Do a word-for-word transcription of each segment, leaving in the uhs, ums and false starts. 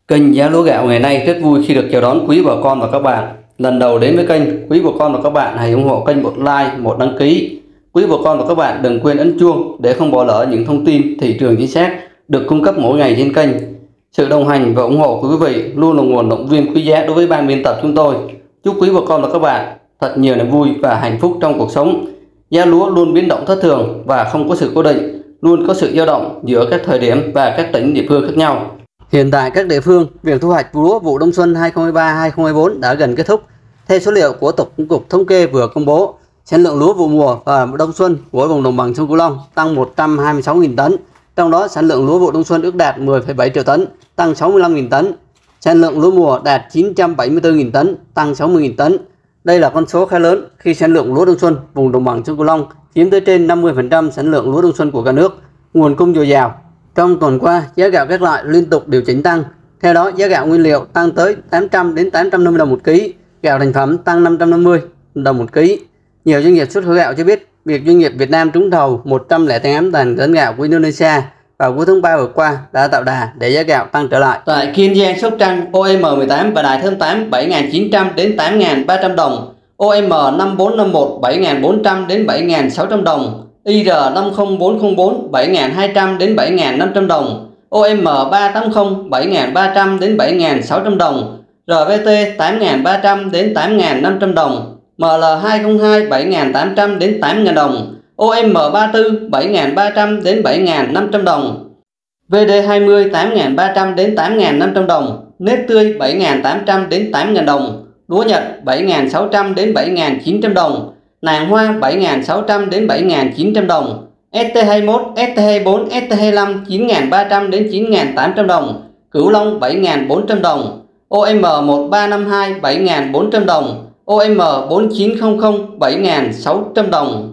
Kênh Giá Lúa Gạo ngày nay rất vui khi được chào đón quý bà con và các bạn. Lần đầu đến với kênh, quý bà con và các bạn hãy ủng hộ kênh một like, một đăng ký. Quý bà con và các bạn đừng quên ấn chuông để không bỏ lỡ những thông tin thị trường chính xác được cung cấp mỗi ngày trên kênh. Sự đồng hành và ủng hộ của quý vị luôn là nguồn động viên quý giá đối với ban biên tập chúng tôi. Chúc quý bà con và các bạn thật nhiều niềm vui và hạnh phúc trong cuộc sống. Giá lúa luôn biến động thất thường và không có sự cố định, luôn có sự dao động giữa các thời điểm và các tỉnh địa phương khác nhau. Hiện tại các địa phương, việc thu hoạch lúa vụ đông xuân hai không hai ba hai không hai bốn đã gần kết thúc. Theo số liệu của Tổng cục Thống kê vừa công bố, sản lượng lúa vụ mùa và đông xuân của vùng đồng bằng sông Cửu Long tăng một trăm hai mươi sáu nghìn tấn, trong đó sản lượng lúa vụ đông xuân ước đạt mười phẩy bảy triệu tấn, tăng sáu mươi lăm nghìn tấn. Sản lượng lúa mùa đạt chín trăm bảy mươi tư nghìn tấn, tăng sáu mươi nghìn tấn. Đây là con số khá lớn khi sản lượng lúa đông xuân vùng đồng bằng sông Cửu Long chiếm tới trên năm mươi phần trăm sản lượng lúa đông xuân của cả nước, nguồn cung dồi dào. Trong tuần qua, giá gạo các loại liên tục điều chỉnh tăng. Theo đó, giá gạo nguyên liệu tăng tới tám trăm đến tám trăm năm mươi đồng một ký, gạo thành phẩm tăng năm trăm năm mươi đồng một ký. Nhiều doanh nghiệp xuất khẩu gạo cho biết, việc doanh nghiệp Việt Nam trúng thầu một trăm lẻ tám tấn tấn gạo của Indonesia vào cuối tháng ba vừa qua đã tạo đà để giá gạo tăng trở lại. Tại Kiên Giang, Sóc Trăng, O M mười tám và Đài Thơm tám bảy nghìn chín trăm đến tám nghìn ba trăm đồng, O M năm bốn năm một bảy nghìn bốn trăm đến bảy nghìn sáu trăm đồng, I R năm không bốn không bốn bảy nghìn hai trăm đến bảy nghìn năm trăm đồng, O M ba tám không bảy nghìn ba trăm đến bảy nghìn sáu trăm đồng, R V T tám nghìn ba trăm đến tám nghìn năm trăm đồng, M L hai không hai bảy nghìn tám trăm đến tám nghìn đồng, O M ba tư bảy nghìn ba trăm đến bảy nghìn năm trăm đồng, V D hai mươi tám nghìn ba trăm đến tám nghìn năm trăm đồng, nếp tươi bảy nghìn tám trăm đến tám nghìn đồng, lúa Nhật bảy nghìn sáu trăm đến bảy nghìn chín trăm đồng, nàng hoa bảy nghìn sáu trăm đến bảy nghìn chín trăm đồng, S T hai mốt, S T hai bốn, S T hai lăm chín nghìn ba trăm đến chín nghìn tám trăm đồng, Cửu Long bảy nghìn bốn trăm đồng, O M một ba năm hai bảy nghìn bốn trăm đồng, O M bốn chín không không bảy nghìn sáu trăm đồng.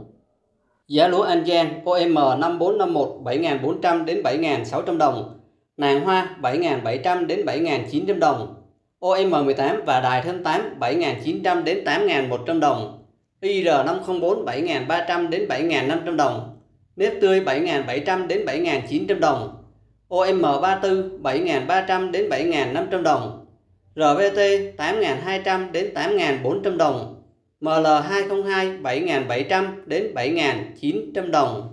Giá lúa An Giang O M năm bốn năm một bảy nghìn bốn trăm đến bảy nghìn sáu trăm đồng, nàng hoa bảy nghìn bảy trăm đến bảy nghìn chín trăm đồng, O M mười tám và Đài Thơm tám bảy nghìn chín trăm đến tám nghìn một trăm đồng, I R năm không bốn bảy nghìn ba trăm đến bảy nghìn năm trăm đồng, nếp tươi bảy nghìn bảy trăm đến bảy nghìn chín trăm đồng, O M ba tư bảy nghìn ba trăm đến bảy nghìn năm trăm đồng, R V T tám nghìn hai trăm đến tám nghìn bốn trăm đồng, M L hai không hai bảy nghìn bảy trăm đến bảy nghìn chín trăm đồng,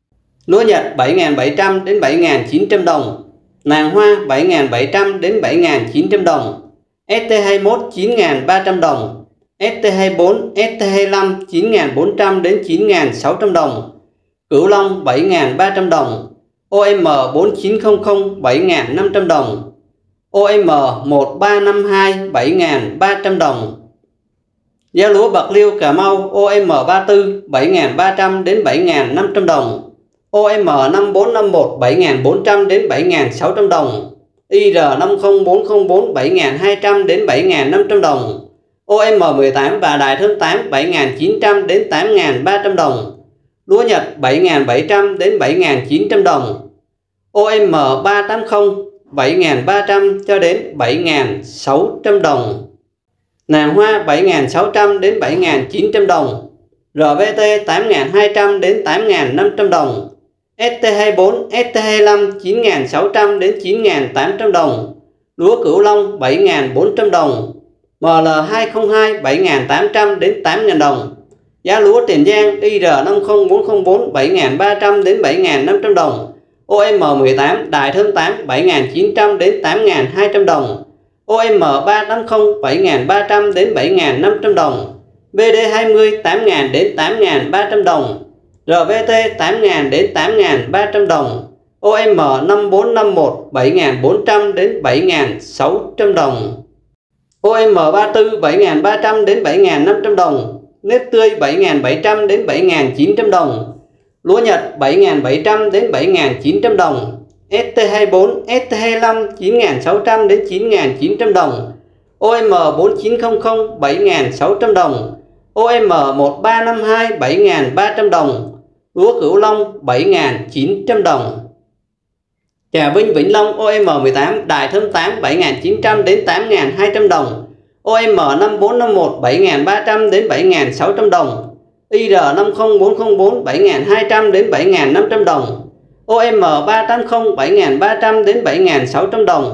lúa Nhật bảy nghìn bảy trăm đến bảy nghìn chín trăm đồng, nàng hoa bảy nghìn bảy trăm đến bảy nghìn chín trăm đồng, S T hai mốt chín nghìn ba trăm đồng, S T hai bốn, S T hai lăm chín nghìn bốn trăm đến chín nghìn sáu trăm đồng, Cửu Long bảy nghìn ba trăm đồng, O M bốn chín không không bảy nghìn năm trăm đồng, O M một ba năm hai bảy nghìn ba trăm đồng. Giá lúa Bạc Liêu Cà Mau O M ba tư bảy nghìn ba trăm đến bảy nghìn năm trăm đồng, O M năm bốn năm một bảy nghìn bốn trăm đến bảy nghìn sáu trăm đồng, I R năm không bốn không bốn bảy nghìn hai trăm đến bảy nghìn năm trăm đồng, O M mười tám và Đài Thơm tám bảy nghìn chín trăm đến tám nghìn ba trăm đồng, lúa Nhật bảy nghìn bảy trăm đến bảy nghìn chín trăm đồng, O M ba tám không bảy nghìn ba trăm cho đến bảy nghìn sáu trăm đồng, nàng hoa bảy nghìn sáu trăm đến bảy nghìn chín trăm đồng, R V T tám nghìn hai trăm đến tám nghìn năm trăm đồng, S T hai bốn, S T hai lăm chín nghìn sáu trăm đến chín nghìn tám trăm đồng, lúa Cửu Long bảy nghìn bốn trăm đồng, M L hai không hai bảy nghìn tám trăm đến tám nghìn đồng. Giá lúa Tiền Giang I R năm không bốn không bốn bảy nghìn ba trăm đến bảy nghìn năm trăm đồng, O M mười tám Đài Thơm tám bảy nghìn chín trăm đến tám nghìn hai trăm đồng, O M ba tám không bảy nghìn ba trăm đến bảy nghìn năm trăm đồng, V D hai mươi tám nghìn đến tám nghìn ba trăm đồng, R V T tám nghìn đến tám nghìn ba trăm đồng, O M năm bốn năm một bảy nghìn bốn trăm đến bảy nghìn sáu trăm đồng, O M ba tư bảy nghìn ba trăm đến bảy nghìn năm trăm đồng, nếp tươi bảy nghìn bảy trăm đến bảy nghìn chín trăm đồng, lúa Nhật bảy nghìn bảy trăm đến bảy nghìn chín trăm đồng, S T hai bốn, S T hai lăm chín nghìn sáu trăm đến chín nghìn chín trăm đồng, O M bốn chín không không bảy nghìn sáu trăm đồng, O M một ba năm hai bảy nghìn ba trăm đồng, lúa Cửu Long bảy nghìn chín trăm đồng. Trà Vinh Vĩnh Long O M mười tám Đài Thơm tám bảy nghìn chín trăm đến tám nghìn hai trăm đồng, O M năm bốn năm một bảy nghìn ba trăm đến bảy nghìn sáu trăm đồng, I R năm không bốn không bốn bảy nghìn hai trăm đến bảy nghìn năm trăm đồng, O M ba tám không bảy nghìn ba trăm đến bảy nghìn sáu trăm đồng,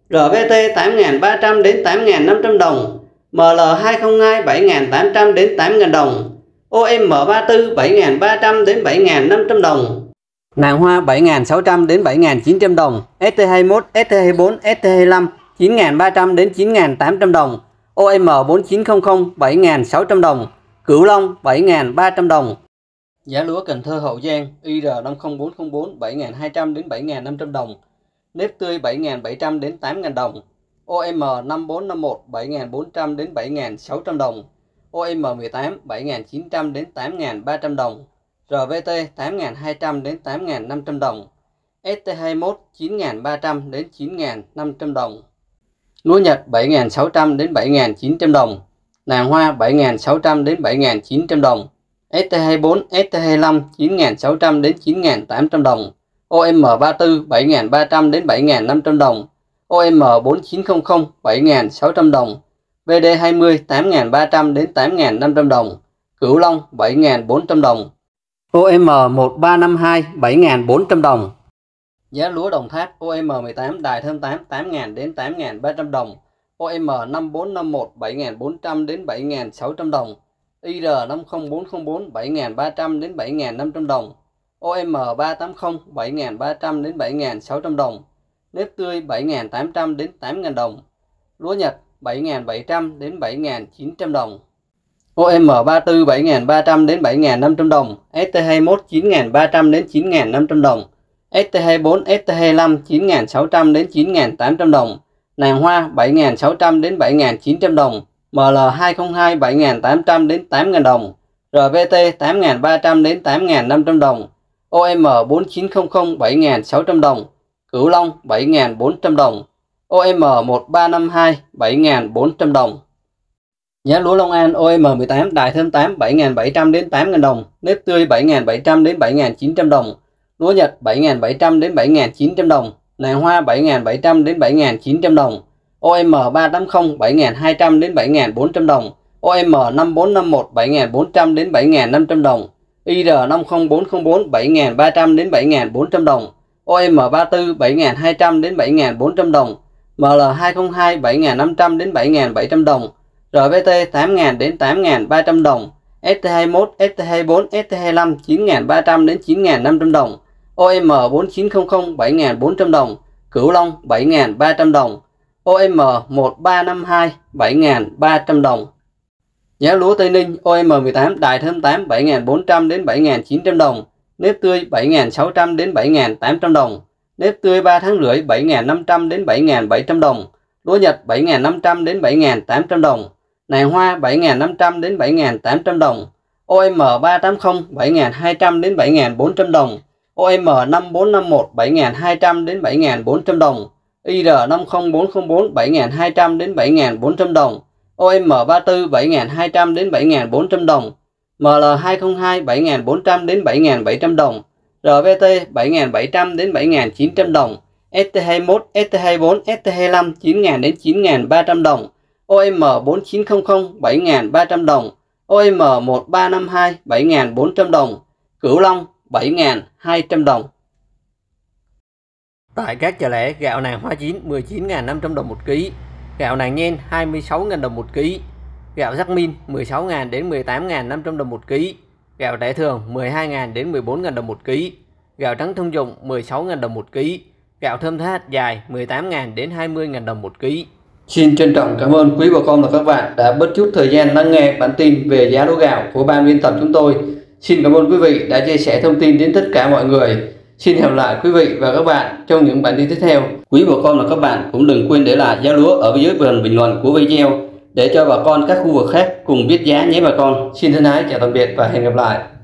rờ vê tê tám nghìn ba trăm đến tám nghìn năm trăm đồng, em lờ hai không hai bảy nghìn tám trăm đến tám nghìn đồng, ô em ba mươi tư bảy nghìn ba trăm đến bảy nghìn năm trăm đồng, nàng hoa bảy nghìn sáu trăm đến bảy nghìn chín trăm đồng, ét tê hai mươi mốt, ét tê hai mươi tư, ét tê hai mươi lăm chín nghìn ba trăm đến chín nghìn tám trăm đồng, ô em bốn chín không không bảy nghìn sáu trăm đồng, Cửu Long bảy nghìn ba trăm đồng. Giá lúa Cần Thơ Hậu Giang i rờ năm không bốn không bốn bảy nghìn hai trăm đến bảy nghìn năm trăm đồng, nếp tươi bảy nghìn bảy trăm đến tám nghìn đồng, ô em năm bốn năm một bảy nghìn bốn trăm đến bảy nghìn sáu trăm đồng, ô em mười tám bảy nghìn chín trăm đến tám nghìn ba trăm đồng, rờ vê tê tám nghìn hai trăm đến tám nghìn năm trăm đồng, ét tê hai mươi mốt chín nghìn ba trăm đến chín nghìn năm trăm đồng. Lúa Nhật bảy nghìn sáu trăm đến bảy nghìn chín trăm đồng, nàng hoa bảy nghìn sáu trăm đến bảy nghìn chín trăm đồng, ét tê hai mươi tư, ét tê hai mươi lăm chín nghìn sáu trăm đến chín nghìn tám trăm đồng, ô em ba mươi tư bảy nghìn ba trăm đến bảy nghìn năm trăm đồng, ô em bốn chín không không bảy nghìn sáu trăm đồng, vê đê hai mươi tám nghìn ba trăm đến tám nghìn năm trăm đồng, Cửu Long bảy nghìn bốn trăm đồng, ô em một ba năm hai bảy nghìn bốn trăm đồng. Giá lúa Đồng Tháp ô em mười tám Đài Thơm tám tám nghìn đến tám nghìn ba trăm đồng, ô em năm bốn năm một bảy nghìn bốn trăm đến bảy nghìn sáu trăm đồng, i rờ năm không bốn không bốn bảy nghìn ba trăm đến bảy nghìn năm trăm đồng, ô em ba tám không bảy nghìn ba trăm đến bảy nghìn sáu trăm đồng, nếp tươi bảy nghìn tám trăm đến tám nghìn đồng, lúa Nhật bảy nghìn bảy trăm đến bảy nghìn chín trăm đồng, ô em ba mươi tư bảy nghìn ba trăm đến bảy nghìn năm trăm đồng, ét tê hai mươi mốt chín nghìn ba trăm đến chín nghìn năm trăm đồng, ét tê hai mươi tư, ét tê hai mươi lăm chín nghìn sáu trăm đến chín nghìn tám trăm đồng, nàng hoa bảy nghìn sáu trăm đến bảy nghìn chín trăm đồng, em lờ hai không hai bảy nghìn tám trăm đến tám nghìn đồng, rờ vê tê tám nghìn ba trăm đến tám nghìn năm trăm đồng, ô em bốn chín không không bảy nghìn sáu trăm đồng, Cửu Long bảy nghìn bốn trăm đồng, ô em một ba năm hai bảy nghìn bốn trăm đồng. Giá lúa Long An ô em mười tám Đài Thơm tám bảy nghìn bảy trăm đến tám nghìn đồng, nếp tươi bảy nghìn bảy trăm đến bảy nghìn chín trăm đồng, lúa Nhật bảy nghìn bảy trăm đến bảy nghìn chín trăm đồng, nàng hoa bảy nghìn bảy trăm đến bảy nghìn chín trăm đồng, ô em ba tám không bảy nghìn hai trăm đến bảy nghìn bốn trăm đồng, ô em năm bốn năm một bảy nghìn bốn trăm đến bảy nghìn năm trăm đồng, i rờ năm không bốn không bốn bảy nghìn ba trăm đến bảy nghìn bốn trăm đồng, ô em ba mươi tư bảy nghìn hai trăm đến bảy nghìn bốn trăm đồng, em lờ hai không hai bảy nghìn năm trăm đến bảy nghìn bảy trăm đồng, rờ vê tê tám nghìn đến tám nghìn ba trăm đồng, ét tê hai mươi mốt, ét tê hai mươi tư, ét tê hai mươi lăm chín nghìn ba trăm đến chín nghìn năm trăm đồng, ô em bốn chín không không bảy nghìn bốn trăm đồng, Cửu Long bảy nghìn ba trăm đồng, ô em một ba năm hai bảy nghìn ba trăm đồng. Giá lúa Tây Ninh ô em mười tám Đài Thơm tám bảy nghìn bốn trăm đến bảy nghìn chín trăm đồng, nếp tươi bảy nghìn sáu trăm đến bảy nghìn tám trăm đồng, nếp tươi ba tháng rưỡi bảy nghìn năm trăm đến bảy nghìn bảy trăm đồng, lúa Nhật bảy nghìn năm trăm đến bảy nghìn tám trăm đồng, nàng hoa bảy nghìn năm trăm đến bảy nghìn tám trăm đồng, ô em ba tám không bảy nghìn hai trăm đến bảy nghìn bốn trăm đồng, ô em năm bốn năm một bảy nghìn hai trăm đến bảy nghìn bốn trăm đồng, i rờ năm không bốn không bốn bảy nghìn hai trăm đến bảy nghìn bốn trăm đồng, ô em ba mươi tư bảy nghìn hai trăm đến bảy nghìn bốn trăm đồng, em lờ hai không hai bảy nghìn bốn trăm đến bảy nghìn bảy trăm đồng, rờ vê tê bảy nghìn bảy trăm đến bảy nghìn chín trăm đồng, ét tê hai mươi mốt, ét tê hai mươi tư, ét tê hai mươi lăm chín nghìn đến chín nghìn ba trăm đồng, ô em bốn chín không không bảy nghìn ba trăm đồng, ô em một ba năm hai bảy nghìn bốn trăm đồng, Cửu Long bảy nghìn hai trăm đồng. Tại các chợ lẻ, gạo nàng hoa chín mười chín nghìn năm trăm đồng một ký, gạo nàng nhen hai mươi sáu nghìn đồng một ký, gạo Jasmine mười sáu nghìn đến mười tám nghìn năm trăm đồng một ký, gạo Đại Thường mười hai nghìn đến mười bốn nghìn đồng một ký, gạo trắng thông dụng mười sáu nghìn đồng một ký, gạo Thơm Thái hạt dài mười tám nghìn đến hai mươi nghìn đồng một ký. Xin trân trọng cảm ơn quý bà con và các bạn đã bớt chút thời gian lắng nghe bản tin về giá lúa gạo của ban biên tập chúng tôi. Xin cảm ơn quý vị đã chia sẻ thông tin đến tất cả mọi người. Xin hẹn lại quý vị và các bạn trong những bản tin tiếp theo. Quý bà con và các bạn cũng đừng quên để lại giá lúa ở dưới phần bình luận của video để cho bà con các khu vực khác cùng biết giá nhé bà con. Xin thân ái chào tạm biệt và hẹn gặp lại.